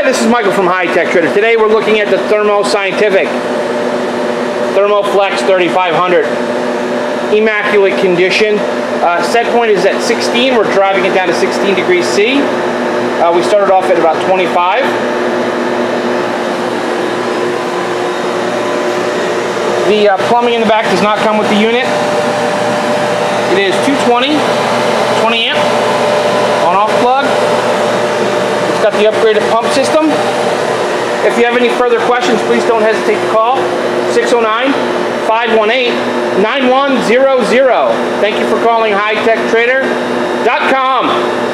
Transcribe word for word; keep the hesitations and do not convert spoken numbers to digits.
Hi, this is Michael from High Tech Trader. Today we're looking at the Thermo Scientific ThermoFlex thirty-five hundred. Immaculate condition. Uh, set point is at sixteen. We're driving it down to sixteen degrees C. Uh, we started off at about twenty-five. The uh, plumbing in the back does not come with the unit. It is two twenty, twenty amp, on-off plug. It's got the upgraded pump system. If you have any further questions, please don't hesitate to call six oh nine, five one eight, nine one zero zero. Thank you for calling high tech trader dot com.